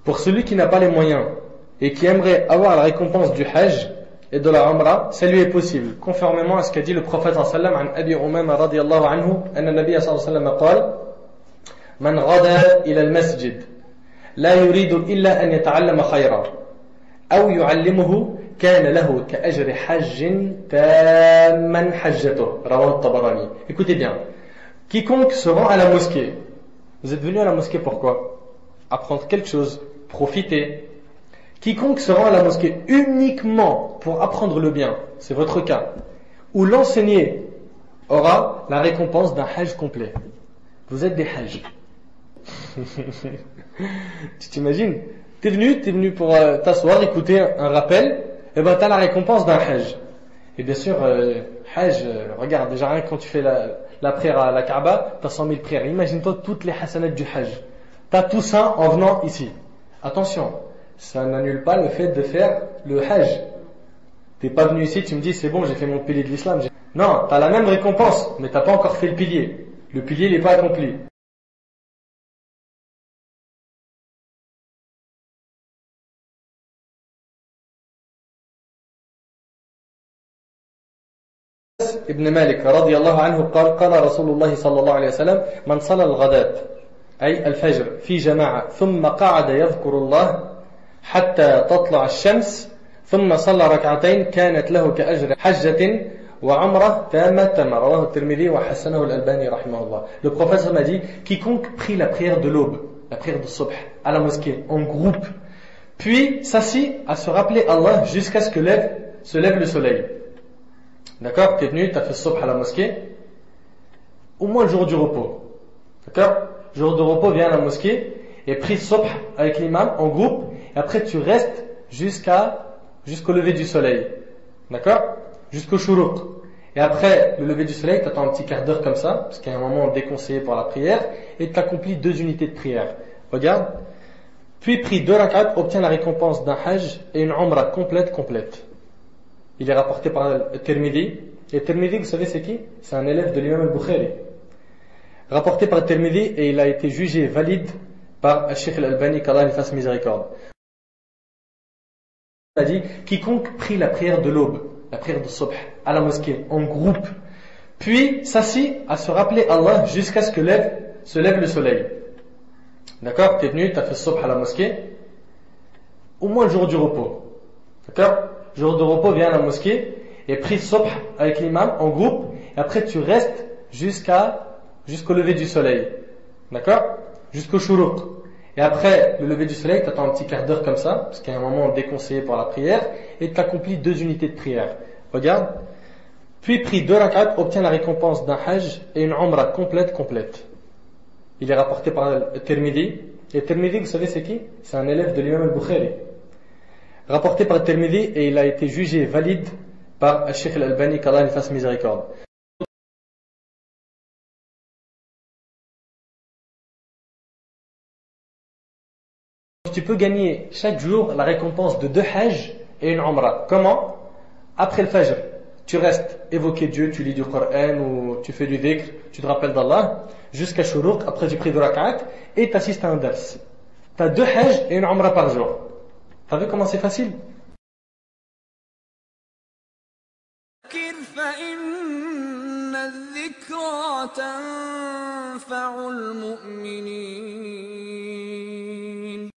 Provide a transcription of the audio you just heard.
Pour celui qui n'a pas les moyens et qui aimerait avoir la récompense du Hajj et de la Umrah, ça lui est possible, conformément à ce qu'a dit le prophète sallallahu alayhi wa sallam, an Abi Umama radiyallahu anhu, anna Nabiya sallallahu alayhi wa sallam qala, man ghada ila al-masjid, la yuridu illa an yata'allama khayra, aw yu'allimuhu, كان له كأجر حج تاما حجته رواه الطبراني. Écoutez bien, quiconque se rend à la mosquée, vous êtes venu à la mosquée pourquoi? Apprendre quelque chose, profiter. Quiconque se rend à la mosquée uniquement pour apprendre le bien, c'est votre cas, ou l'enseigner, aura la récompense d'un hajj complet. Vous êtes des hajj. Tu t'imagines? T'es venu pour t'asseoir, écouter un rappel, et ben t'as la récompense d'un hajj. Et bien sûr, hajj, regarde, déjà rien que quand tu fais la prière à la Kaaba, t'as 100 000 prières. Imagine-toi toutes les hasanats du hajj. T'as tout ça en venant ici. Attention, ça n'annule pas le fait de faire le hajj. T'es pas venu ici, tu me dis c'est bon, j'ai fait mon pilier de l'islam. Non, t'as la même récompense, mais t'as pas encore fait le pilier. Le pilier n'est pas accompli. ابن مالك رضي الله عنه قال قال رسول الله صلى الله عليه وسلم من صلى الغداة أي الفجر في جماعة ثم قعد يذكر الله حتى تطلع الشمس ثم صلى ركعتين كانت له كأجر حجة وعمرة تامة رواه الترمذي وحسنه الألباني رحمه الله. Le prophète m'a dit quiconque prie la prière de l'aube, la prière de subh à la mosquée en groupe, puis s'assit à se rappeler Allah jusqu'à ce que se lève le soleil. D'accord? Tu es venu, tu as fait subh à la mosquée, au moins le jour du repos. D'accord? Jour de repos, viens à la mosquée et prie subh avec l'imam en groupe, et après tu restes jusqu'au lever du soleil. D'accord? Jusqu'au shuruq. Et après le lever du soleil, tu attends un petit quart d'heure comme ça, parce qu'il y a un moment déconseillé pour la prière, et tu accomplis 2 unités de prière. Regarde. Puis prie 2 rak'at, obtient la récompense d'un hajj et une umrah complète. Il est rapporté par Tirmidhi. Et Tirmidhi, vous savez c'est qui? C'est un élève de l'imam al-Bukhari. Rapporté par Tirmidhi, et il a été jugé valide par Cheikh al-Albani, qu'Allah lui fasse miséricorde. Il a dit quiconque prie la prière de l'aube, la prière de subh à la mosquée en groupe, puis s'assit à se rappeler Allah jusqu'à ce que se lève le soleil. D'accord? Tu es venu, tu as fait subh à la mosquée, au moins le jour du repos. D'accord? Jour de repos, viens à la mosquée et prie subh avec l'imam en groupe, et après tu restes jusqu'au lever du soleil. D'accord? Jusqu'au shuruq. Et après le lever du soleil, tu attends un petit quart d'heure comme ça, parce qu'il y a un moment déconseillé pour la prière, et tu accomplis 2 unités de prière. Regarde. Puis prie 2 rak'at, obtient la récompense d'un hajj et une umrah complète. Il est rapporté par Tirmidhi. Et Tirmidhi, vous savez c'est qui? C'est un élève de l'imam al-Bukhari. Rapporté par Tirmidhi, et il a été jugé valide par Cheikh al-Albani, qu'Allah lui fasse miséricorde. Tu peux gagner chaque jour la récompense de 2 hajj et une umrah. Comment? Après le fajr, tu restes évoquer Dieu, tu lis du Coran ou tu fais du dhikr, tu te rappelles d'Allah, jusqu'à shuruq, après tu pries 2 rak'at et tu assistes à un dars. Tu as 2 hajj et une umrah par jour. T'as vu comment c'est facile? فإن الذكرى تنفع المؤمنين